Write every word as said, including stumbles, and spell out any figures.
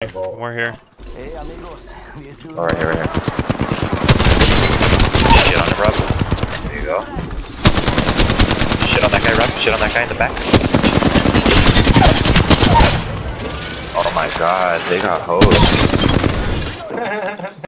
vault. We're here. Alright, here, right here. Shit on him, Rob. There you go. Shit on that guy, Rob. Shit on that guy in the back. Oh my god, they got hosed.